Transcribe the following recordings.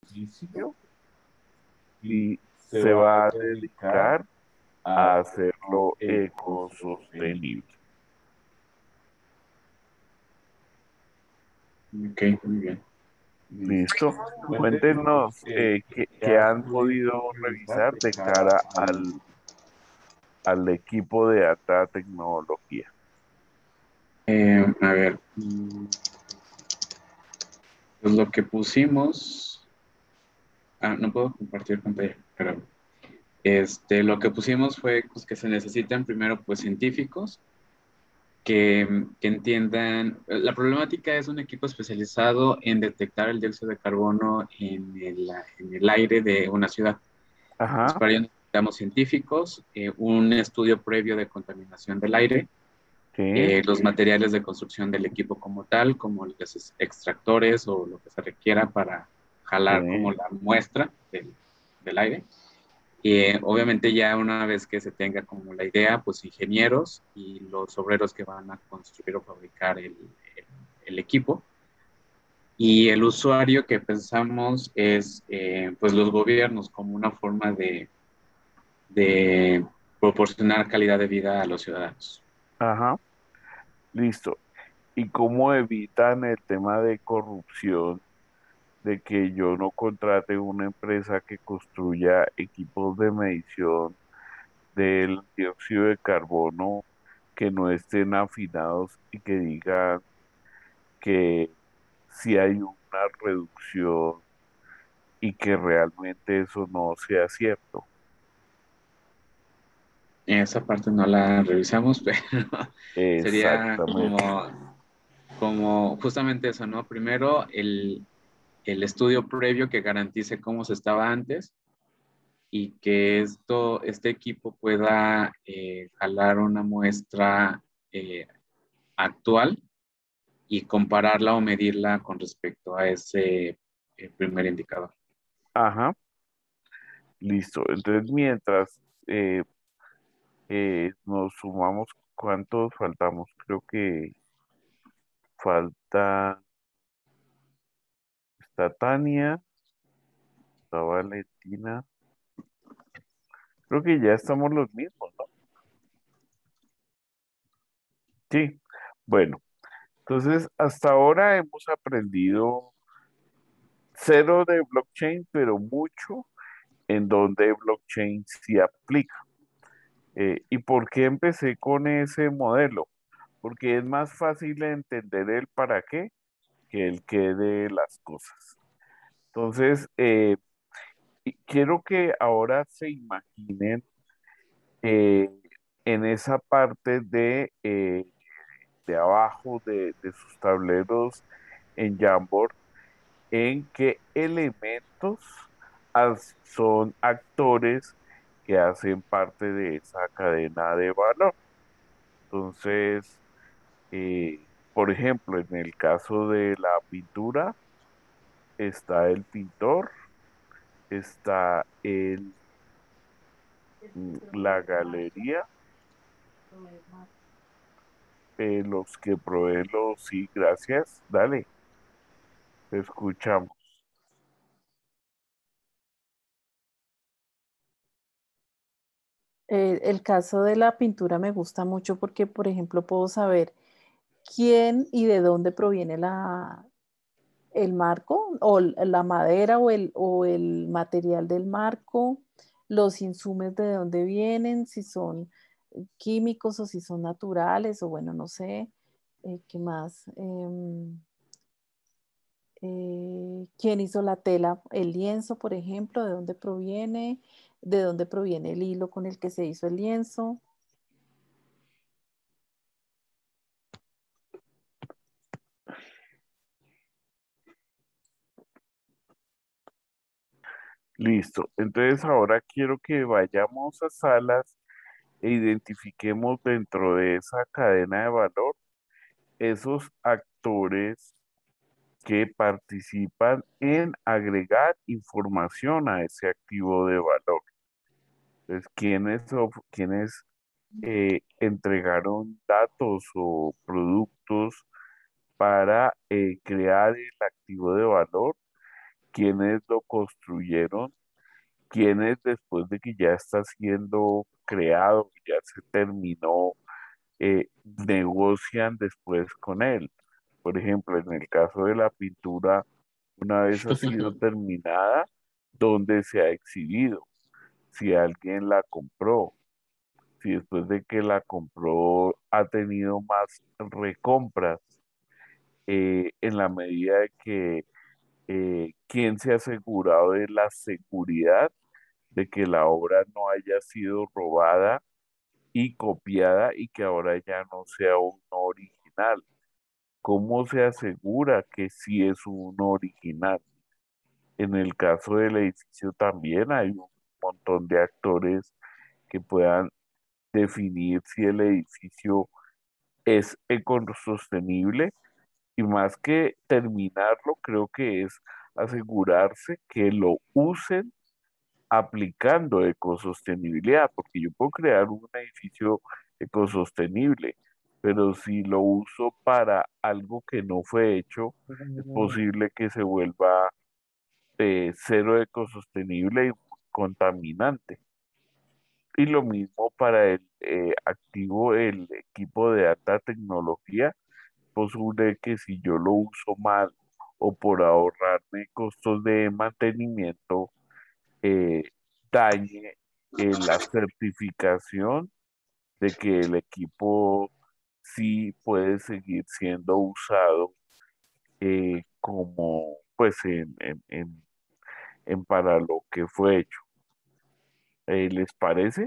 beneficio y se se va a va a dedicar dedicar a a hacerlo hacerlo ecosostenible. ecosostenible. Ok, muy bien. Listo. ¿Listo? Cuéntenos Cuéntenos qué qué han han podido podido revisar revisar de de cara cara al... al equipo de alta tecnología. A ver, pues lo que pusimos, no puedo compartir pantalla, pero lo que pusimos fue pues, que se necesitan primero pues científicos que entiendan, la problemática es un equipo especializado en detectar el dióxido de carbono en el aire de una ciudad. Entonces, Ajá, para ello necesitamos científicos, un estudio previo de contaminación del aire, sí, los materiales de construcción del equipo como tal, como los extractores o lo que se requiera para jalar como sí, la muestra del aire. Y obviamente ya una vez que se tenga como la idea, pues ingenieros y los obreros que van a construir o fabricar el equipo. Y el usuario que pensamos es pues los gobiernos como una forma de proporcionar calidad de vida a los ciudadanos. ajá, listo. ¿Y cómo evitan el tema de corrupción, de que yo no contrate una empresa que construya equipos de medición del dióxido de carbono que no estén afinados y que digan que si hay una reducción y que realmente eso no sea cierto? Esa parte no la revisamos, pero sería Exactamente. como justamente eso, ¿no? Primero, el estudio previo que garantice cómo se estaba antes y que este equipo pueda jalar una muestra eh, actual y compararla o medirla con respecto a ese primer indicador. Ajá, listo. Entonces, mientras nos sumamos, ¿cuántos faltamos? Creo que falta, está Tania, está Valentina. Creo que ya estamos los mismos, ¿no? Sí. Bueno, entonces hasta ahora hemos aprendido cero de blockchain, pero mucho en donde blockchain sí aplica. ¿Y por qué empecé con ese modelo? Porque es más fácil entender el para qué que el qué de las cosas. Entonces, y quiero que ahora se imaginen eh, en esa parte de abajo de sus tableros en Jamboard, en qué elementos son actores que hacen parte de esa cadena de valor. Entonces, por ejemplo, en el caso de la pintura, está el pintor, está la galería, los que proveen los, sí, gracias, dale, te escuchamos. El caso de la pintura me gusta mucho porque, por ejemplo, puedo saber quién y de dónde proviene el marco o la madera o el material del marco, los insumos de dónde vienen, si son químicos o si son naturales o bueno, no sé, ¿qué más? ¿Quién hizo la tela, el lienzo, por ejemplo? De dónde proviene el hilo con el que se hizo el lienzo? Listo. Entonces ahora quiero que vayamos a salas e identifiquemos dentro de esa cadena de valor esos actores que participan en agregar información a ese activo de valor. Entonces, ¿quiénes entregaron datos o productos para crear el activo de valor? quiénes lo construyeron, quiénes después de que ya está siendo creado, ya se terminó, negocian después con él. Por ejemplo, en el caso de la pintura, una vez ha sido terminada, ¿dónde se ha exhibido? Si alguien la compró, si después de que la compró ha tenido más recompras, en la medida de que quién se ha asegurado de la seguridad de que la obra no haya sido robada y copiada y que ahora ya no sea un original. ¿Cómo se asegura que sí es un original? En el caso del edificio también hay un montón de actores que puedan definir si el edificio es ecosostenible y más que terminarlo, creo que es asegurarse que lo usen aplicando ecosostenibilidad, porque yo puedo crear un edificio ecosostenible, pero si lo uso para algo que no fue hecho, es posible que se vuelva cero ecosostenible y contaminante. Y lo mismo para el activo, el equipo de alta tecnología, posible que si yo lo uso mal o por ahorrarme costos de mantenimiento, eh, dañe la certificación de que el equipo sí puede seguir siendo usado, como pues en para lo que fue hecho. ¿Les parece?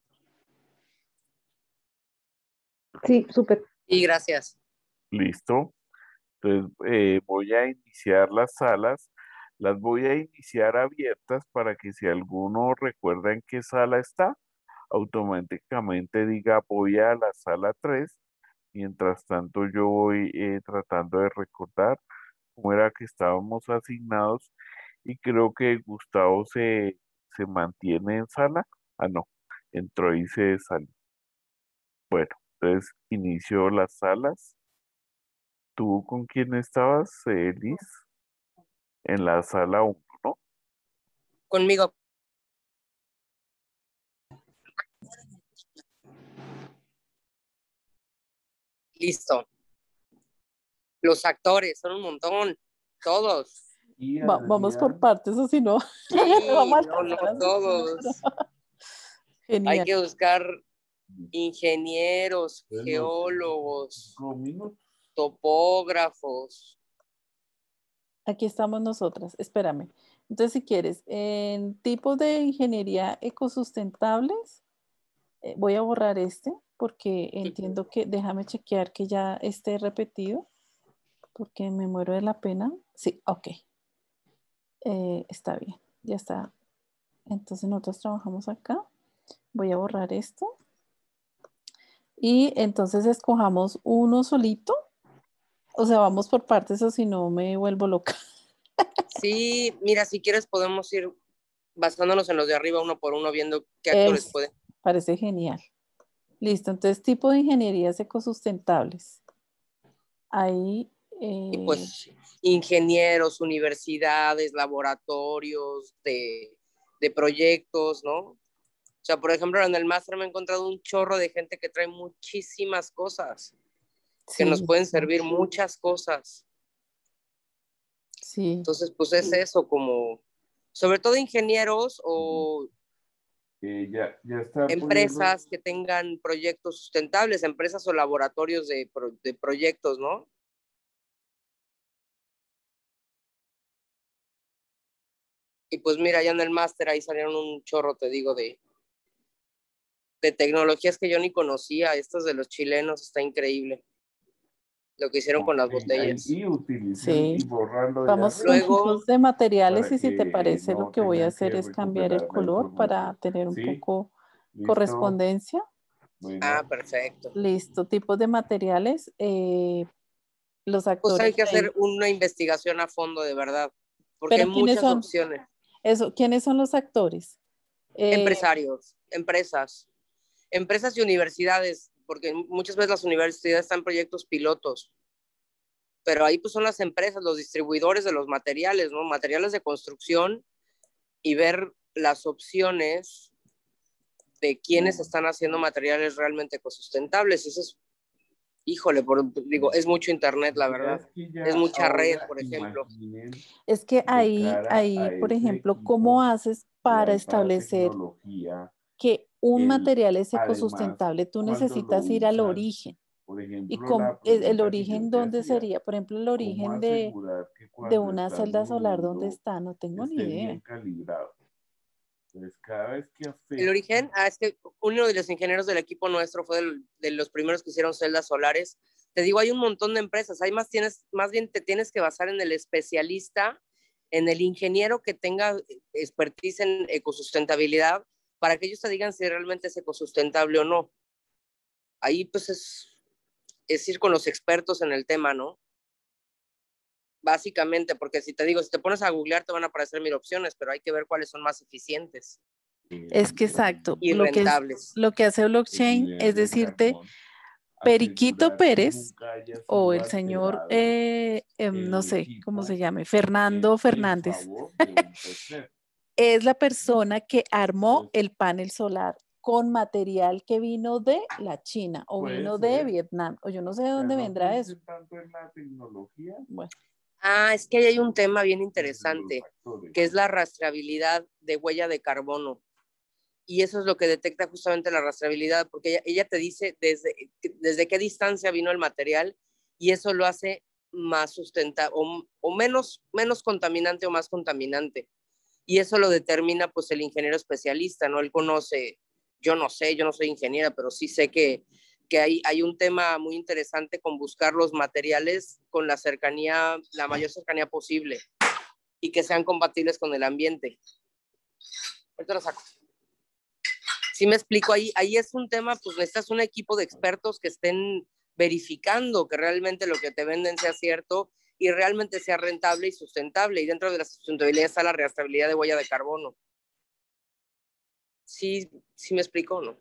Sí, súper. Y gracias. Listo. Entonces, voy a iniciar las salas. Las voy a iniciar abiertas para que si alguno recuerda en qué sala está, automáticamente diga voy a la sala 3. Mientras tanto, yo voy tratando de recordar cómo era que estábamos asignados y creo que Gustavo se mantiene en sala. Ah, no, entró y se salió. Bueno, entonces inició las salas. ¿Tú con quién estabas, Liz? En la sala 1, ¿no? Conmigo. Listo. Los actores son un montón, todos. Vamos por partes, o si no, Sí, no vamos a no, alcanzar a hacer todos. todo. Hay Genial. que buscar ingenieros, Bueno, geólogos, 5 minutos. topógrafos. Aquí estamos nosotras. Espérame. Entonces, si quieres, en tipos de ingeniería ecosustentables, voy a borrar este porque entiendo que, déjame chequear que ya esté repetido porque me muero de la pena. Sí, ok. Está bien, ya está. Entonces nosotros trabajamos acá. Voy a borrar esto. Y entonces escojamos uno solito. O sea, vamos por partes o si no me vuelvo loca. Sí, mira, si quieres podemos ir basándonos en los de arriba uno por uno, viendo qué actores pueden. Parece genial. Listo, entonces tipo de ingenierías ecosustentables. Ahí, Y pues ingenieros, universidades, laboratorios de proyectos, ¿no? O sea, por ejemplo, en el máster me he encontrado un chorro de gente que trae muchísimas cosas, que sí, nos pueden servir muchas cosas. sí, Entonces, pues es eso, como, sobre todo ingenieros o Ya está empresas que tengan proyectos sustentables, empresas o laboratorios de proyectos, ¿no? Y pues mira, ya en el máster ahí salieron un chorro, te digo, de tecnologías que yo ni conocía. Estos de los chilenos está increíble. Lo que hicieron con las botellas. Y utilizar sí. y borrarlo. Vamos con Luego, tipos de materiales para y si te que parece no lo que voy a tengan hacer que es cambiar el recuperar la color para información. tener un ¿Sí? poco ¿Listo? correspondencia. Bueno, perfecto. Listo, tipos de materiales. Los Pues actores hay que ahí. hacer una investigación a fondo de verdad, porque Pero hay ¿quiénes muchas son? opciones. Eso, ¿quiénes son los actores? Empresarios, empresas y universidades, porque muchas veces las universidades están en proyectos pilotos. pero ahí pues son las empresas, los distribuidores de los materiales, ¿no? Materiales de construcción, y ver las opciones de quienes están haciendo materiales realmente ecosustentables. Eso es, híjole, digo, es mucho internet, la verdad. Es mucha red, por ejemplo. Es que ahí, por ejemplo, ¿cómo haces para establecer que un material es ecosustentable? Tú necesitas ir al origen. Por ejemplo, ¿Y cómo, el origen dónde sería? Por ejemplo, el origen de una celda solar, ¿dónde está? No tengo ni idea. Bien calibrado. Entonces, cada vez que afecta... El origen, es que uno de los ingenieros del equipo nuestro fue de los primeros que hicieron celdas solares. Te digo, hay un montón de empresas. Más bien te tienes que basar en el especialista, en el ingeniero que tenga expertise en ecosustentabilidad, para que ellos te digan si realmente es ecosustentable o no. Ahí pues es ir con los expertos en el tema, ¿no? Básicamente, porque si te pones a googlear te van a aparecer 1000 opciones, pero hay que ver cuáles son más eficientes. Es que exacto. Y rentables. Lo que hace blockchain es decirte, Periquito Pérez o el señor, no sé cómo se llame, Fernando Fernández, es la persona que armó el panel solar con material que vino de la China o vino de Vietnam, o yo no sé de dónde vendrá eso. Bueno. Es que ahí hay un tema bien interesante, que es la rastreabilidad de huella de carbono. Y eso es lo que detecta justamente la rastreabilidad, porque ella te dice desde qué distancia vino el material, y eso lo hace más sustentable o menos contaminante o más contaminante. Y eso lo determina pues el ingeniero especialista, ¿no? Él conoce, yo no soy ingeniera, pero sí sé que hay un tema muy interesante con buscar los materiales con la mayor cercanía posible y que sean compatibles con el ambiente. Ahorita lo saco. Sí me explico, ahí es un tema, pues necesitas un equipo de expertos que estén verificando que realmente lo que te venden sea cierto y realmente sea rentable y sustentable. Y dentro de la sustentabilidad está la rastreabilidad de huella de carbono. Sí me explico, ¿no?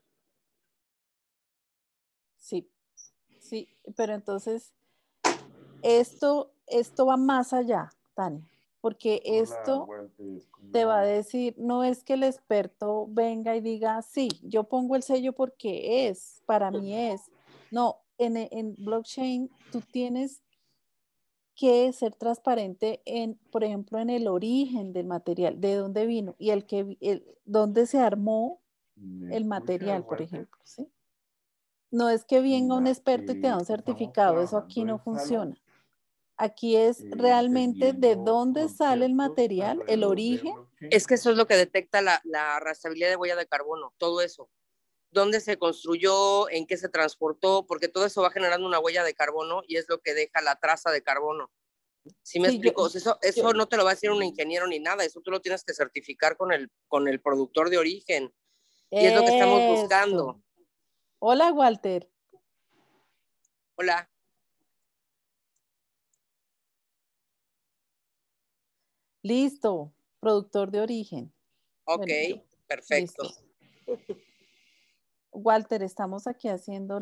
Sí, pero entonces esto va más allá, Tania, porque esto te va a decir, no es que el experto venga y diga, sí, yo pongo el sello porque para mí es. No, en blockchain tú tienes que ser transparente por ejemplo, en el origen del material, de dónde vino y dónde se armó el material, por ejemplo, ¿sí? No es que venga un experto y te da un certificado, eso aquí no funciona. Aquí es realmente de dónde sale el material, el origen. Es que eso es lo que detecta la rastreabilidad de huella de carbono, todo eso. Dónde se construyó, en qué se transportó, porque todo eso va generando una huella de carbono y es lo que deja la traza de carbono. ¿Sí me explico? Eso no te lo va a decir un ingeniero ni nada, eso tú lo tienes que certificar con el productor de origen. Y es lo que estamos buscando. Hola, Walter. Hola. Listo, productor de origen. Ok, bueno, perfecto. Listo. Walter, estamos aquí haciendo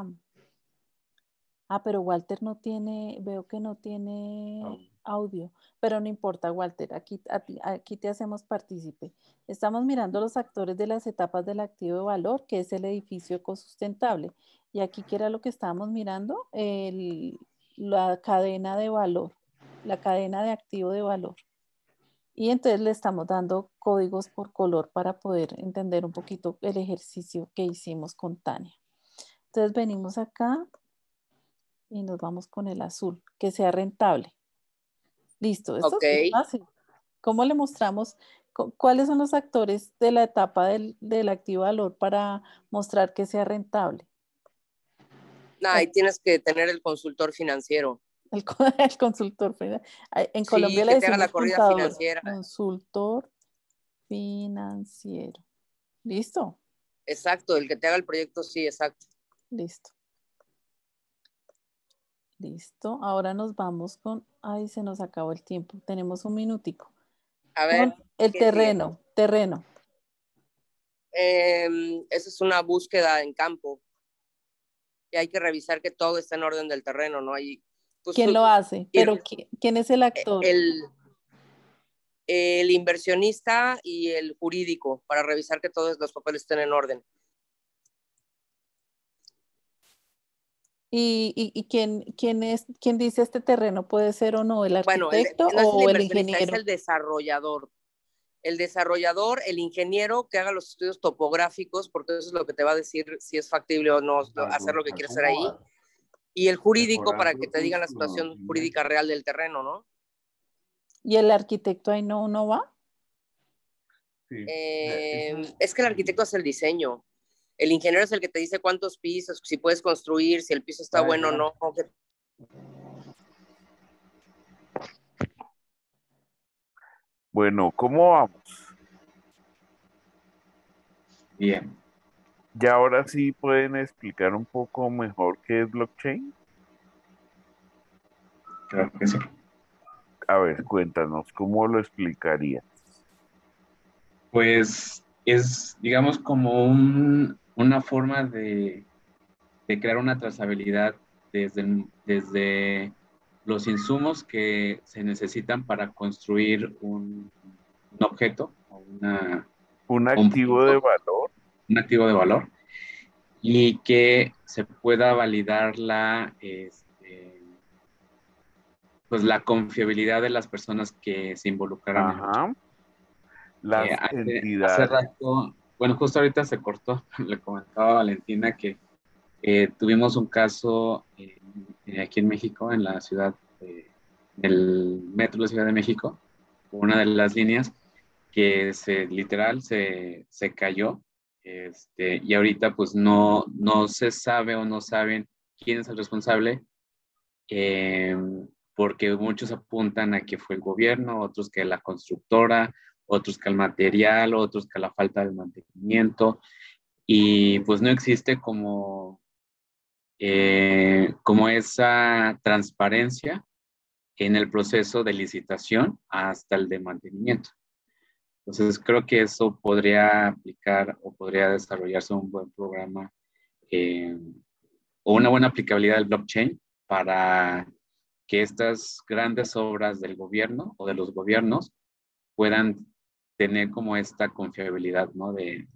pero Walter veo que no tiene audio, pero no importa, Walter, aquí te hacemos partícipe. Estamos mirando los actores de las etapas del activo de valor, que es el edificio ecosustentable. Y aquí, ¿qué era lo que estábamos mirando? La cadena de valor, la cadena de activo de valor. Y entonces le estamos dando códigos por color para poder entender un poquito el ejercicio que hicimos con Tania. Entonces venimos acá y nos vamos con el azul, que sea rentable. Listo, esto es muy fácil. ¿Cómo le mostramos cuáles son los actores de la etapa del activo de valor para mostrar que sea rentable? Ahí tienes que tener el consultor financiero. El consultor financiero. En Colombia le decimos la corrida contador, financiera. consultor financiero. ¿Listo? Exacto, el que te haga el proyecto, sí, exacto. Listo. Listo. Ahora nos vamos con... Ay, se nos acabó el tiempo. Tenemos un minutico. A ver. El terreno. Esa es una búsqueda en campo. Y hay que revisar que todo está en orden del terreno, ¿no? Hay Pues ¿Quién lo hace? y Pero ¿quién es el actor? el inversionista y el jurídico para revisar que todos los papeles estén en orden. ¿Y quién dice este terreno puede ser o no? ¿El Bueno, arquitecto no es el o el inversionista, es ingeniero? el desarrollador. El desarrollador, el ingeniero que haga los estudios topográficos, porque eso es lo que te va a decir si es factible o no hacer lo que quieres hacer ahí. Y el jurídico para que te digan la situación jurídica real del terreno, ¿no? ¿Y el arquitecto ahí no va? Es que el arquitecto hace el diseño. El ingeniero es el que te dice cuántos pisos, si puedes construir, si el piso está bueno o no. Bueno, ¿cómo vamos? Bien, ¿Ya ahora sí pueden explicar un poco mejor qué es blockchain? creo que sí. A ver, cuéntanos, ¿cómo lo explicaría? Pues es, digamos, como una forma de crear una trazabilidad desde los insumos que se necesitan para construir un objeto o Un un activo de punto, valor. un activo de valor, y que se pueda validar pues la confiabilidad de las personas que se involucraron en ello. Ajá. Las Hace entidades. rato, bueno, justo ahorita se cortó, le comentaba a Valentina que tuvimos un caso aquí en México, en la ciudad, del metro de la Ciudad de México, una de las líneas que literal se cayó, y ahorita pues no se sabe o no saben quién es el responsable, eh, porque muchos apuntan a que fue el gobierno, otros que la constructora, otros que el material, otros que la falta de mantenimiento, y pues no existe como esa transparencia en el proceso de licitación hasta el de mantenimiento. Entonces creo que eso podría aplicar o podría desarrollarse un buen programa, eh, o una buena aplicabilidad del blockchain para que estas grandes obras del gobierno o de los gobiernos puedan tener como esta confiabilidad, ¿no?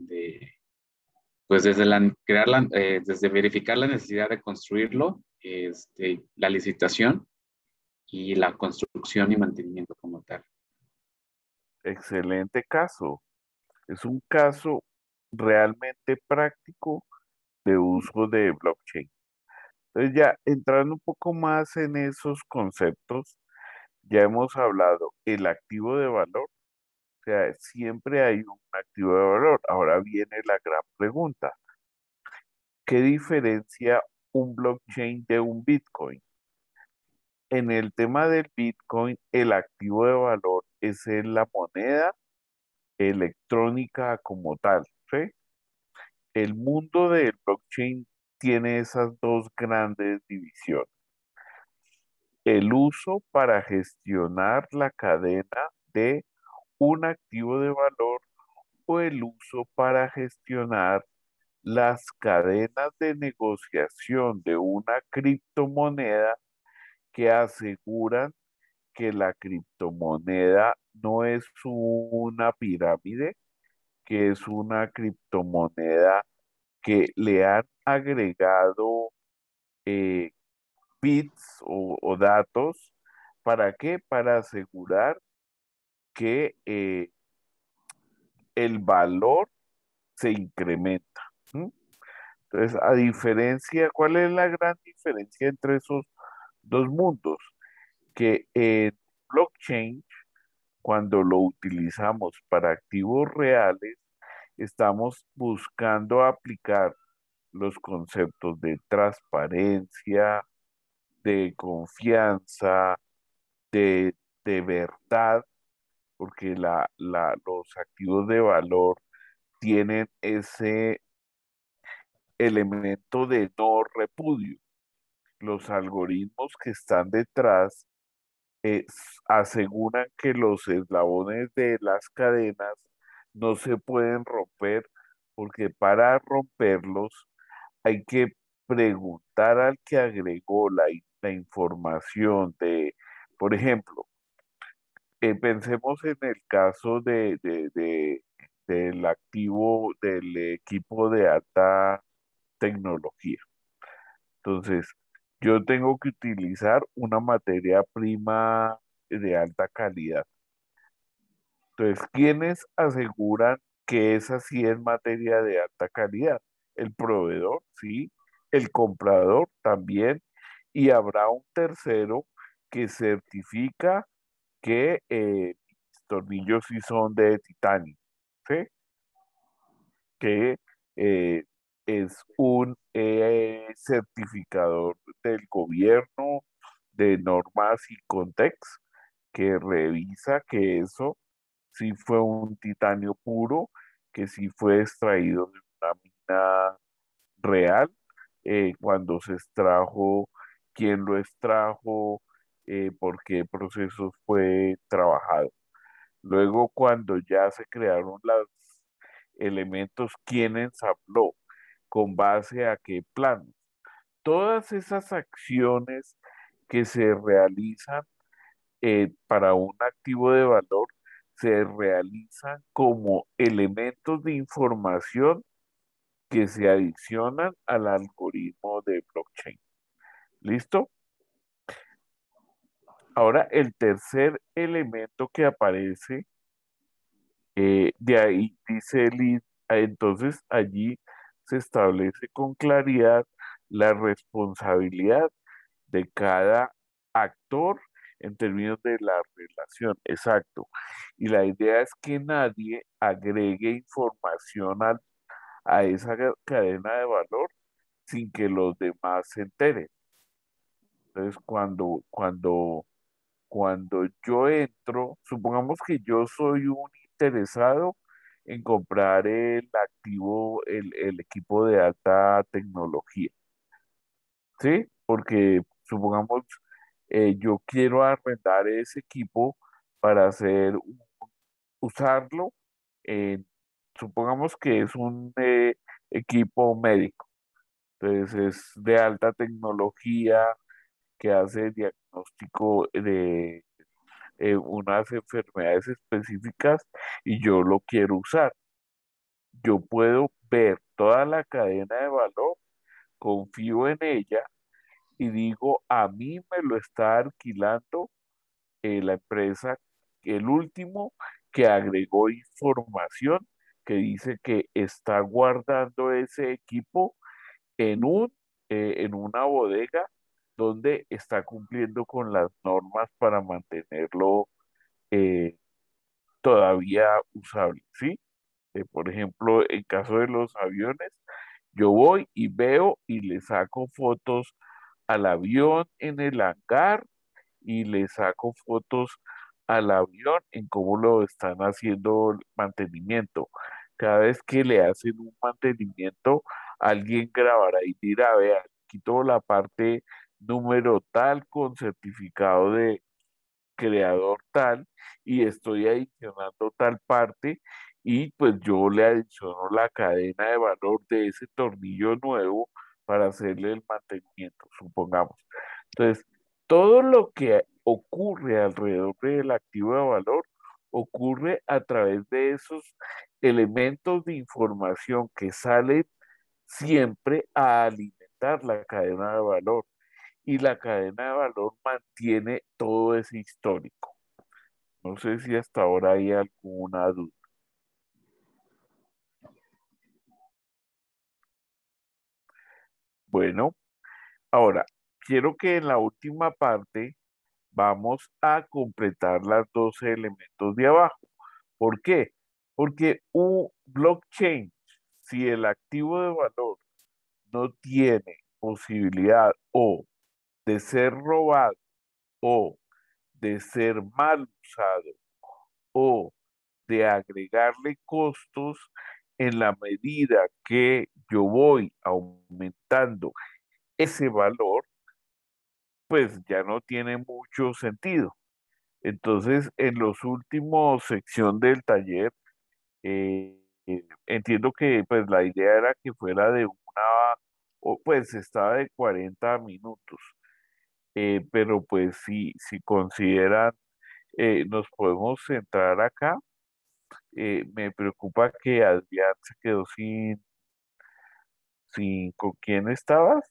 Pues desde verificar la necesidad de construirlo, la licitación y la construcción y mantenimiento como tal. Excelente caso. Es un caso realmente práctico de uso de blockchain. Entonces ya entrando un poco más en esos conceptos, ya hemos hablado el activo de valor, o sea, siempre hay un activo de valor. Ahora viene la gran pregunta, ¿qué diferencia un blockchain de un Bitcoin? En el tema del Bitcoin, el activo de valor es la moneda electrónica como tal, ¿sí? El mundo del blockchain tiene esas dos grandes divisiones. El uso para gestionar la cadena de un activo de valor o el uso para gestionar las cadenas de negociación de una criptomoneda que aseguran que la criptomoneda no es una pirámide, que es una criptomoneda que le han agregado eh, bits o datos. ¿Para qué? Para asegurar que el valor se incrementa. ¿M? Entonces, a diferencia, ¿cuál es la gran diferencia entre esos dos mundos? Que en blockchain, cuando lo utilizamos para activos reales, estamos buscando aplicar los conceptos de transparencia, de confianza, de, de verdad, porque los activos de valor tienen ese elemento de no repudio. Los algoritmos que están detrás aseguran que los eslabones de las cadenas no se pueden romper porque para romperlos hay que preguntar al que agregó la la información de, por ejemplo, pensemos en el caso del activo del equipo de alta tecnología. Entonces, yo tengo que utilizar una materia prima de alta calidad. Entonces, ¿quiénes aseguran que esa sí es materia de alta calidad? El proveedor, sí, el comprador también, y habrá un tercero que certifica que mis tornillos sí son de titanio, ¿sí? Que eh, es un certificador del gobierno de normas y Context que revisa que eso sí fue un titanio puro, que sí fue extraído de una mina real, cuando se extrajo, quién lo extrajo, por qué procesos fue trabajado. Luego, cuando ya se crearon los elementos, quién ensambló, con base a qué plano. Todas esas acciones que se realizan para un activo de valor se realizan como elementos de información que se adicionan al algoritmo de blockchain. ¿Listo? Ahora, el tercer elemento que aparece, de ahí dice entonces allí se establece con claridad la responsabilidad de cada actor en términos de la relación, exacto. Y la idea es que nadie agregue información a esa cadena de valor sin que los demás se enteren. Entonces, cuando yo entro, supongamos que yo soy un interesado en comprar el activo, el equipo de alta tecnología, ¿sí? Porque supongamos, yo quiero arrendar ese equipo para usarlo, en- supongamos que es un equipo médico, entonces es de alta tecnología que hace diagnóstico de unas enfermedades específicas y yo lo quiero usar. Yo puedo ver toda la cadena de valor, confío en ella y digo, a mí me lo está alquilando la empresa, el último que agregó información que dice que está guardando ese equipo en en una bodega donde está cumpliendo con las normas para mantenerlo eh, todavía usable, ¿sí? Por ejemplo, en caso de los aviones, yo voy y veo y le saco fotos al avión en el hangar y le saco fotos al avión en cómo lo están haciendo el mantenimiento. Cada vez que le hacen un mantenimiento, alguien grabará y dirá, vea, quito la parte número tal con certificado de creador tal y estoy adicionando tal parte y pues yo le adiciono la cadena de valor de ese tornillo nuevo para hacerle el mantenimiento, supongamos. Entonces, todo lo que ocurre alrededor del activo de valor ocurre a través de esos elementos de información que salen siempre a alimentar la cadena de valor y la cadena de valor mantiene todo ese histórico. No sé si hasta ahora hay alguna duda. Bueno, ahora quiero que en la última parte vamos a completar las dos elementos de abajo. ¿Por qué? Porque un blockchain, si el activo de valor no tiene posibilidad o de ser robado o de ser mal usado o de agregarle costos en la medida que yo voy aumentando ese valor, pues ya no tiene mucho sentido. Entonces, en los últimos sección del taller, entiendo que pues la idea era que fuera de una, o pues estaba de 40 minutos. pero pues si consideran, nos podemos centrar acá. Me preocupa que Adrián se quedó sin ¿con quién estabas?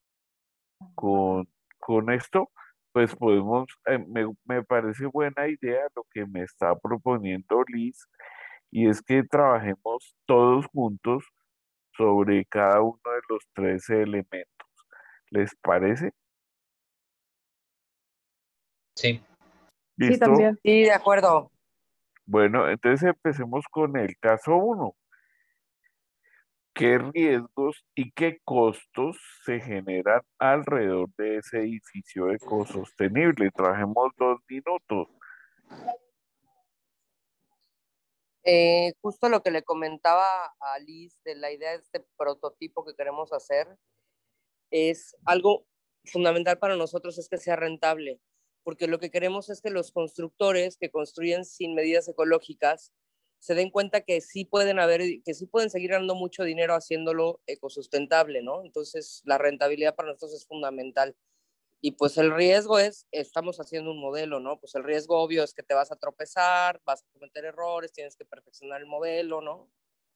Con esto, pues podemos, me parece buena idea lo que me está proponiendo Liz, y es que trabajemos todos juntos sobre cada uno de los tres elementos. ¿Les parece? Sí. Sí, ¿Listo? también. Sí, de acuerdo. Bueno, entonces empecemos con el caso uno. ¿Qué riesgos y qué costos se generan alrededor de ese edificio ecosostenible? Trabajemos 2 minutos. Justo lo que le comentaba a Liz de la idea de este prototipo que queremos hacer es algo fundamental para nosotros, es que sea rentable, porque lo que queremos es que los constructores que construyen sin medidas ecológicas se den cuenta que sí pueden que sí pueden seguir ganando mucho dinero haciéndolo ecosustentable, ¿no? Entonces la rentabilidad para nosotros es fundamental. Y pues el riesgo es, estamos haciendo un modelo, ¿no? Pues el riesgo obvio es que te vas a tropezar, vas a cometer errores, tienes que perfeccionar el modelo, ¿no?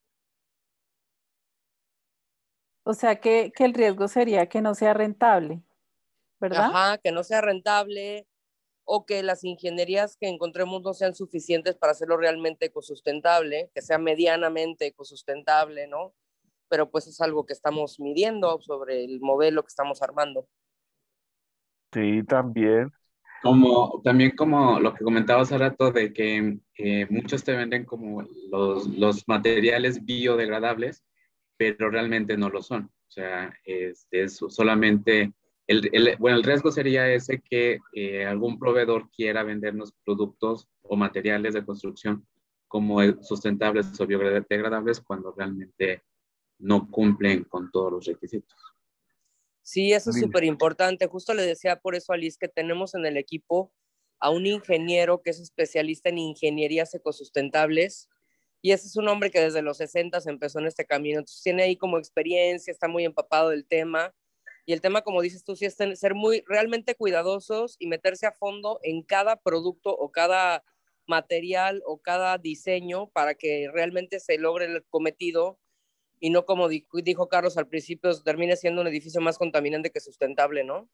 O sea que el riesgo sería que no sea rentable, ¿verdad? Ajá, que no sea rentable o que las ingenierías que encontremos no sean suficientes para hacerlo realmente ecosustentable, que sea medianamente ecosustentable, ¿no? Pero pues es algo que estamos midiendo sobre el modelo que estamos armando. Sí, también. También como lo que comentabas hace rato de que muchos te venden como los materiales biodegradables, pero realmente no lo son. O sea, es solamente, bueno, el riesgo sería ese que algún proveedor quiera vendernos productos o materiales de construcción como sustentables o biodegradables cuando realmente no cumplen con todos los requisitos. Sí, eso es súper Listo. importante. Justo le decía por eso a Liz que tenemos en el equipo a un ingeniero que es especialista en ingenierías ecosustentables. Y ese es un hombre que desde los 60 empezó en este camino. Entonces tiene ahí como experiencia, está muy empapado del tema. Y el tema, como dices tú, sí es ser muy realmente cuidadosos y meterse a fondo en cada producto o cada material o cada diseño para que realmente se logre el cometido y no como dijo Carlos al principio, termine siendo un edificio más contaminante que sustentable, ¿no?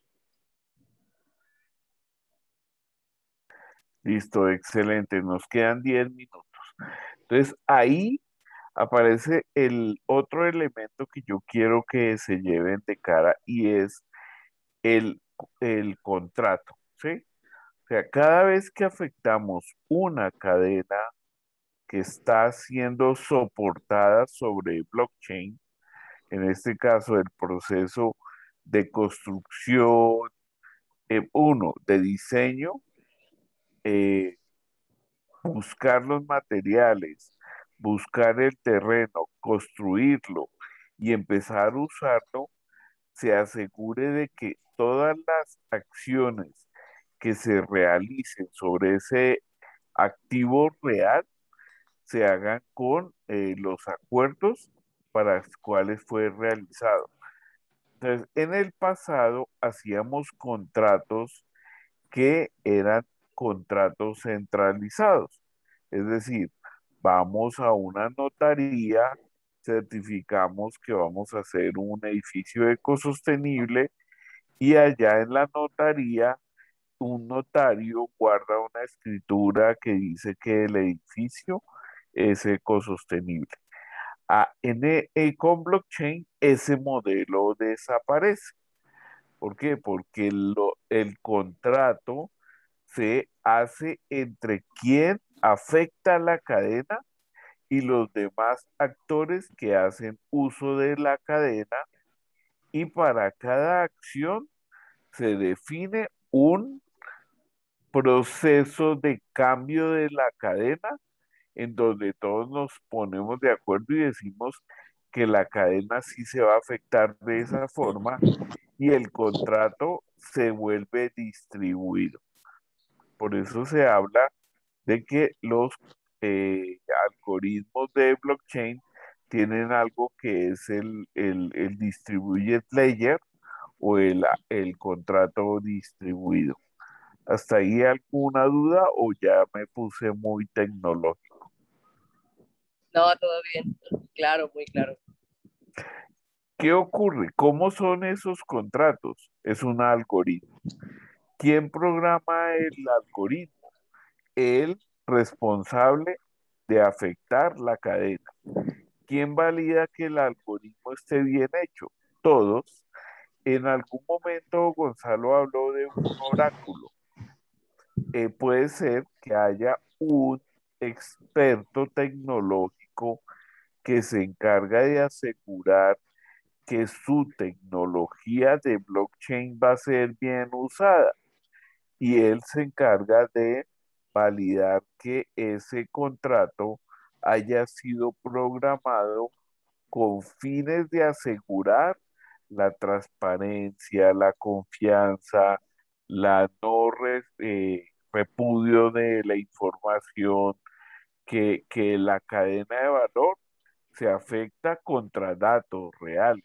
Listo, excelente. Nos quedan 10 minutos. Entonces, ahí aparece el otro elemento que yo quiero que se lleven de cara, y es el, el contrato, ¿sí? O sea, cada vez que afectamos una cadena que está siendo soportada sobre blockchain, en este caso el proceso de construcción, uno, de diseño, eh, buscar los materiales, buscar el terreno, construirlo y empezar a usarlo, se asegure de que todas las acciones que se realicen sobre ese activo real se hagan con los acuerdos para los cuales fue realizado. Entonces, en el pasado hacíamos contratos que eran contratos centralizados. Es decir, vamos a una notaría, certificamos que vamos a hacer un edificio ecosostenible, y allá en la notaría un notario guarda una escritura que dice que el edificio es ecosostenible. Con blockchain ese modelo desaparece. ¿Por qué? Porque el contrato se hace entre quien afecta la cadena y los demás actores que hacen uso de la cadena, y para cada acción se define un proceso de cambio de la cadena en donde todos nos ponemos de acuerdo y decimos que la cadena sí se va a afectar de esa forma, y el contrato se vuelve distribuido. Por eso se habla de que los algoritmos de blockchain tienen algo que es el distributed layer o el contrato distribuido. ¿Hasta ahí alguna duda o ya me puse muy tecnológico? No, todo bien. Claro, muy claro. ¿Qué ocurre? ¿Cómo son esos contratos? Es un algoritmo. ¿Quién programa el algoritmo? El responsable de afectar la cadena. ¿Quién valida que el algoritmo esté bien hecho? Todos. En algún momento Gonzalo habló de un oráculo. Puede ser que haya un experto tecnológico que se encarga de asegurar que su tecnología de blockchain va a ser bien usada y él se encarga de validar que ese contrato haya sido programado con fines de asegurar la transparencia, la confianza, la no repudio de la información, que la cadena de valor se afecta contra datos reales,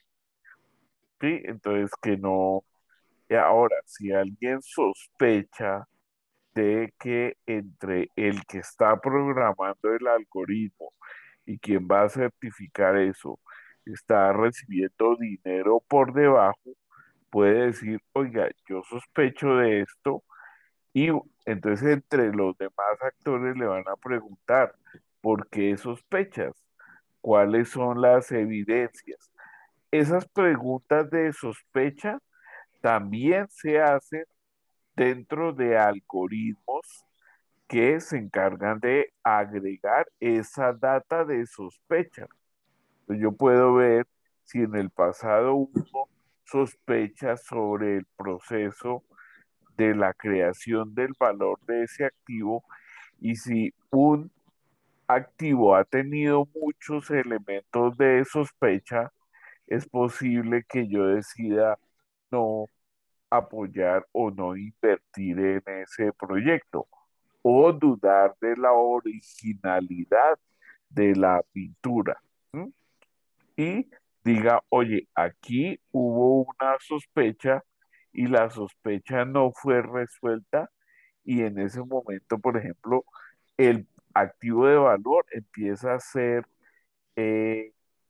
¿sí? Entonces que no, ahora, si alguien sospecha de que entre el que está programando el algoritmo y quien va a certificar eso está recibiendo dinero por debajo, puede decir, oiga, yo sospecho de esto y entonces entre los demás actores le van a preguntar, ¿por qué sospechas? ¿Cuáles son las evidencias? Esas preguntas de sospecha también se hacen dentro de algoritmos que se encargan de agregar esa data de sospecha. Entonces, yo puedo ver si en el pasado hubo sospechas sobre el proceso de la creación del valor de ese activo y si un activo ha tenido muchos elementos de sospecha, es posible que yo decida no apoyar o no invertir en ese proyecto o dudar de la originalidad de la pintura. ¿M? Y diga, oye, aquí hubo una sospecha y la sospecha no fue resuelta y en ese momento, por ejemplo, el activo de valor empieza a ser eh,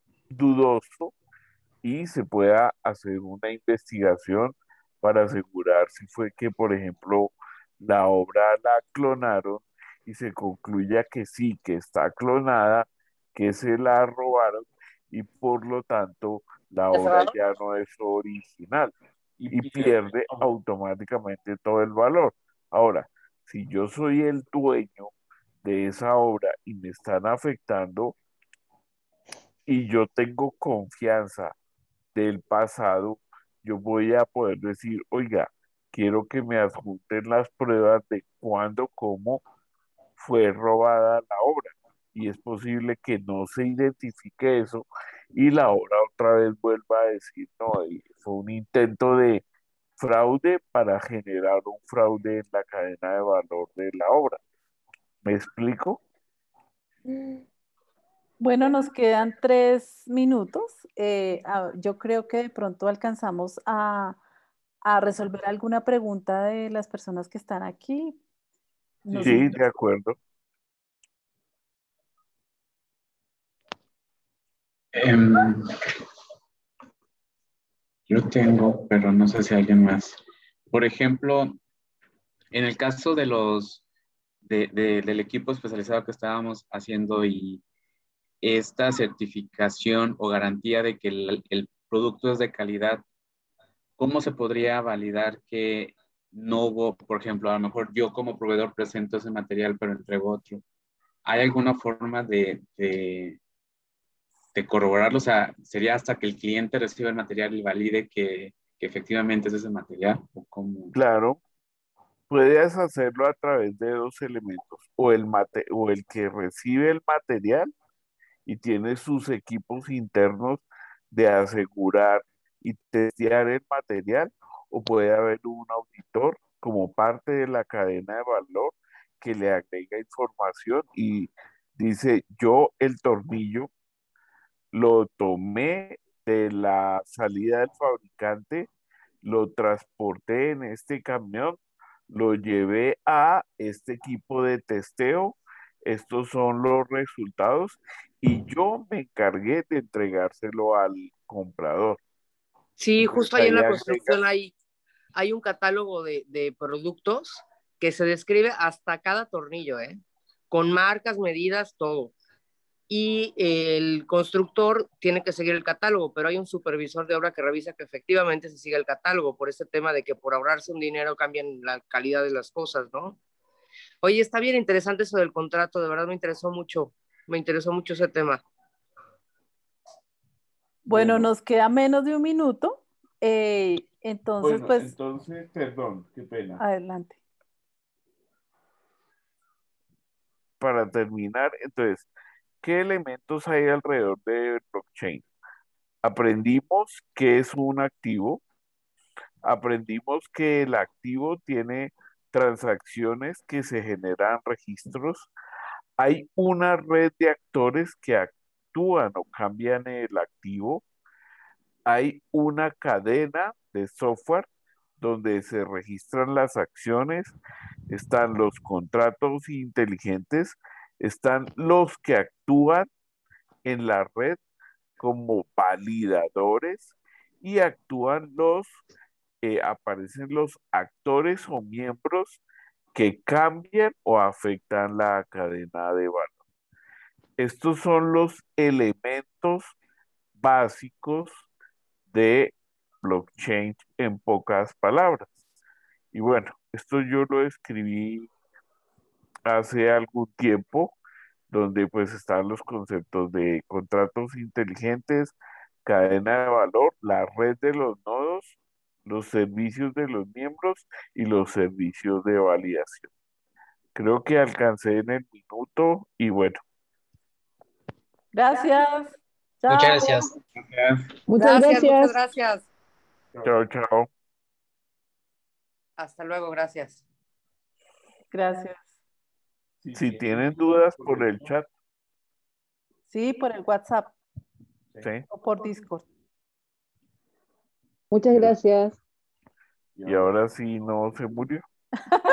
dudoso y se pueda hacer una investigación para asegurar si fue que, por ejemplo, la obra la clonaron y se concluya que sí, que está clonada, que se la robaron y por lo tanto la ¿Ya obra cerrado? ya no es original y pierde automáticamente todo el valor. Ahora, si yo soy el dueño de esa obra y me están afectando y yo tengo confianza del pasado, yo voy a poder decir, oiga, quiero que me adjunten las pruebas de cuándo, cómo fue robada la obra. Y es posible que no se identifique eso y la obra otra vez vuelva a decir, no, fue un intento de fraude para generar un fraude en la cadena de valor de la obra. ¿Me explico? Bueno, nos quedan 3 minutos. Yo creo que de pronto alcanzamos a resolver alguna pregunta de las personas que están aquí. No sé Sí, si- de acuerdo. Em, yo tengo, pero no sé si alguien más. Por ejemplo, en el caso de del equipo especializado que estábamos haciendo y esta certificación o garantía de que el producto es de calidad, ¿cómo se podría validar que no hubo, por ejemplo, a lo mejor yo como proveedor presento ese material, pero entrego otro? ¿Hay alguna forma de corroborarlo? O sea, ¿sería hasta que el cliente reciba el material y valide que efectivamente es ese material? ¿O cómo? Claro, puedes hacerlo a través de dos elementos, o el que recibe el material y tiene sus equipos internos de asegurar y testear el material, o puede haber un auditor como parte de la cadena de valor que le agrega información y dice, yo el tornillo lo tomé de la salida del fabricante, lo transporté en este camión, lo llevé a este equipo de testeo, estos son los resultados y yo me encargué de entregárselo al comprador. Sí, Entonces justo ahí en ahí la agrega, construcción hay un catálogo de productos que se describe hasta cada tornillo, ¿eh? Con marcas, medidas, todo. Y el constructor tiene que seguir el catálogo, pero hay un supervisor de obra que revisa que efectivamente se siga el catálogo, por ese tema de que por ahorrarse un dinero cambian la calidad de las cosas, ¿no? Oye, está bien interesante eso del contrato, de verdad me interesó mucho ese tema. Bueno, bueno, nos queda menos de un minuto. Entonces, bueno, pues, entonces, perdón, qué pena. adelante. Para terminar, entonces, ¿qué elementos hay alrededor de blockchain? Aprendimos qué es un activo, aprendimos que el activo tiene transacciones que se generan registros, hay una red de actores que actúan o cambian el activo, hay una cadena de software donde se registran las acciones, están los contratos inteligentes, están los que actúan en la red como validadores y aparecen los actores o miembros que cambian o afectan la cadena de valor. Estos son los elementos básicos de blockchain en pocas palabras. Y bueno, esto yo lo escribí hace algún tiempo, donde pues están los conceptos de contratos inteligentes, cadena de valor, la red de los nodos, los servicios de los miembros y los servicios de validación. Creo que alcancé en el minuto y bueno, Gracias. Muchas Chao. gracias. Gracias. Muchas Muchas gracias. gracias. chao, chao. Hasta luego, gracias. Gracias. Si tienen dudas por el chat, Sí, por el WhatsApp ¿sí? o por Discord. Muchas gracias. Y ahora sí no se murió.